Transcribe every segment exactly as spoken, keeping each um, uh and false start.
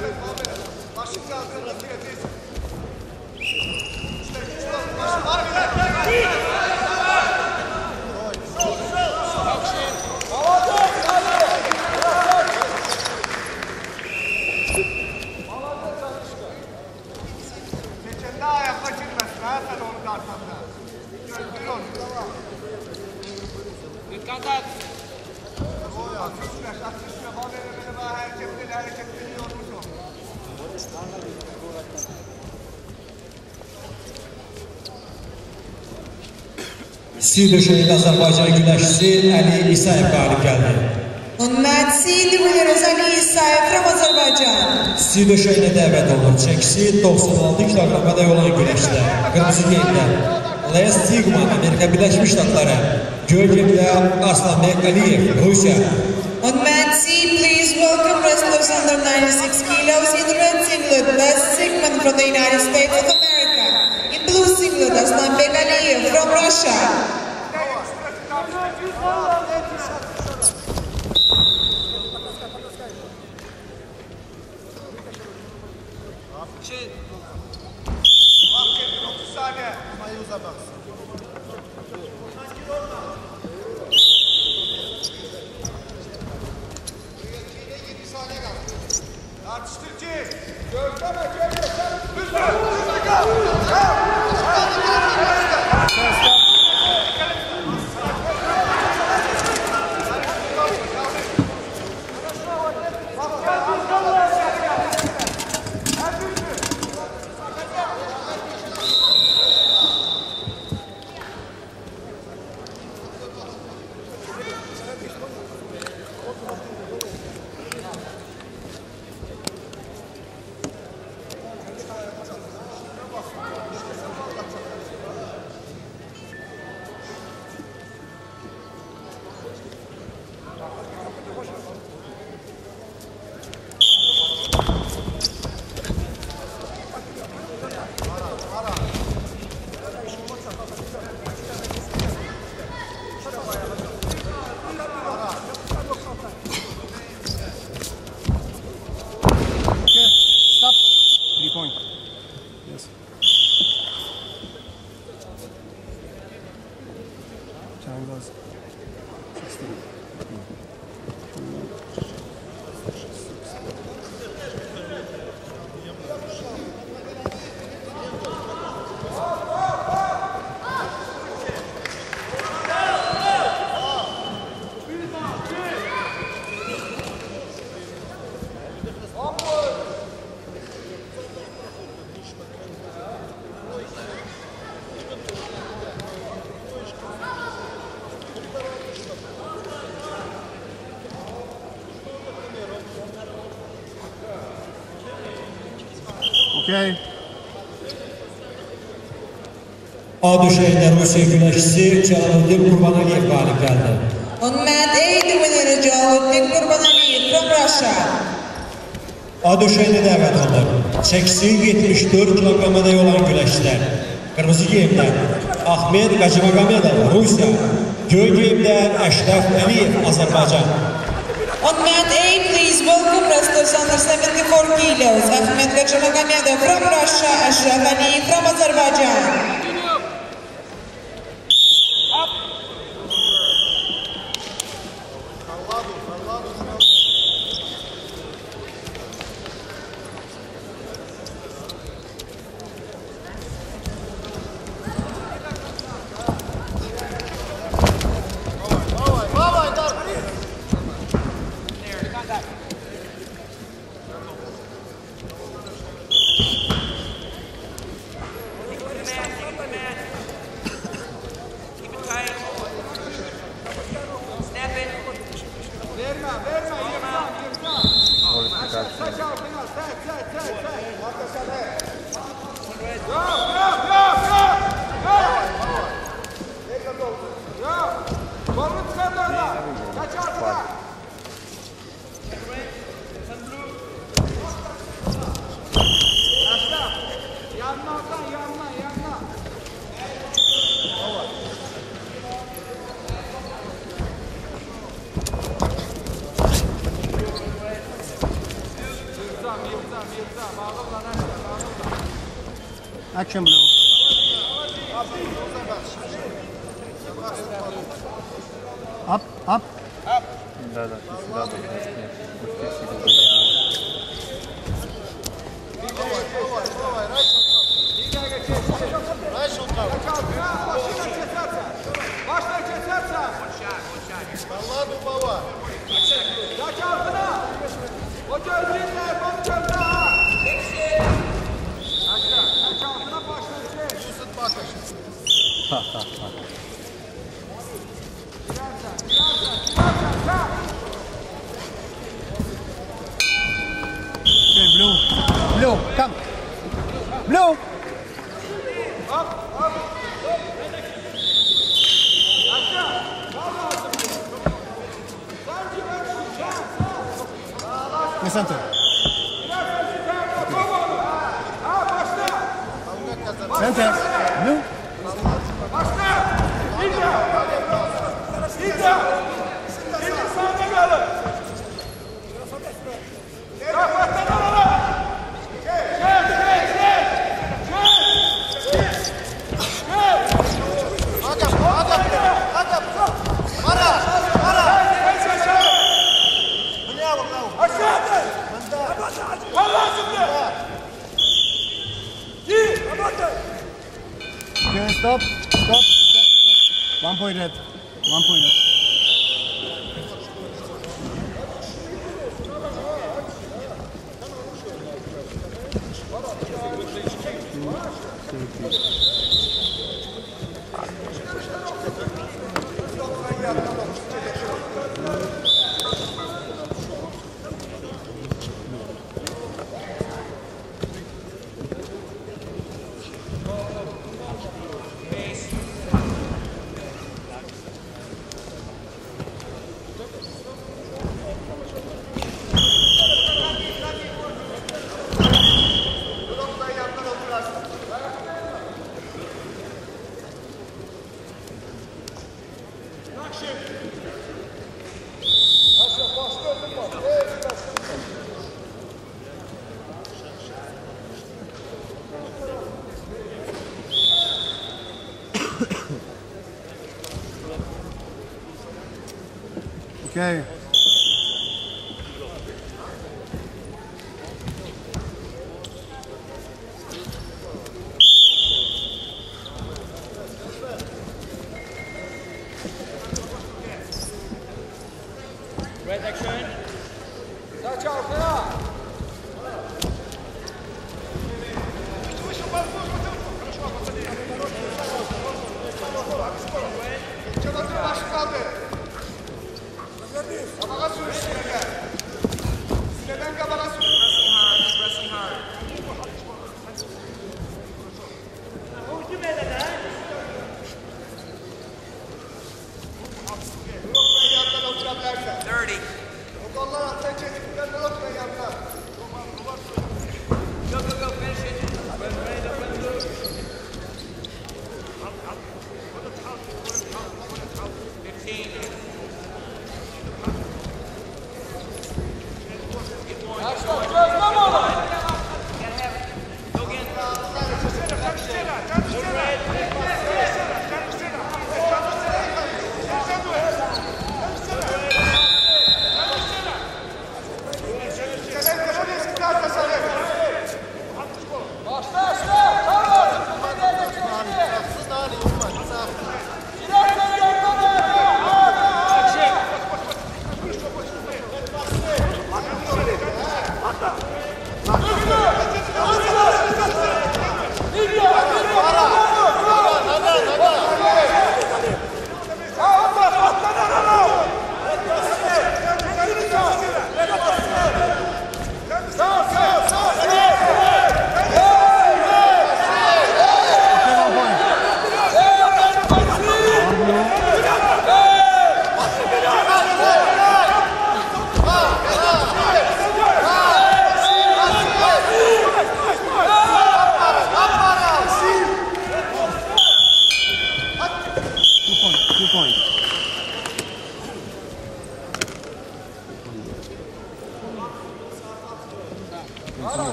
Sidöşehir Azərbaycan güləşçisi Əli İsayev qalib gəldi. On match C, the winner is Ali Isayev from Azerbaijan. Sidöşehirə dəvət olunur. Çəkisi doxsan altı kiloqramada olan güləşçilər. Qırmızı geyimdə Les Stigman, Amerika Birləşmiş Ştatları. Göy geyimdə Aslanbek Aliyev, Rusiya. On match C, please welcome wrestlers under ninety-six kilos in red singlet, Les Stigman from the United States of America. In blue singlet, Aslanbek Aliyev from Russia. Okay. A düşeyində Rusiya güləşçisi Cəlaluddin Qurbanəliyev qalib gəldi. On mat A, the winner is Cəlaluddin Qurbanəliyev from Russia. A düşeyində dəvət olunur. Çəkisi yetmiş dörd kiloqramada olan güləşçilər. Qırmızı geyimdə Ahmet Qacımaqamedov, Rusiya. Göy geyimdə Əşrəf Əliyev, Azərbaycan. On mat A, please welcome wrestlers under seventy-four kilos. Ahmet Qacımaqamedov from Russia, Ashraf Aliyev from Azerbaijan. Action, bro. Up, up. Да, да, сюда бы вместе. Okay, blue. Blue, come. Blue. In the center. Center. Blue. Okay, stop, stop, stop, stop. One point red. One point red. Okay. Red action. thirty. Go, go, go, finish it. fifteen.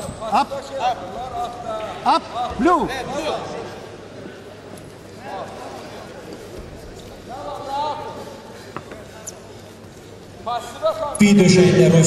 Up. Up. Blue. Bir döşəkdə